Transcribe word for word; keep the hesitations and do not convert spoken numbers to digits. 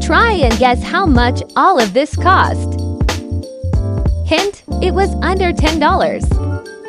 Try and guess how much all of this cost. Hint, it was under ten dollars.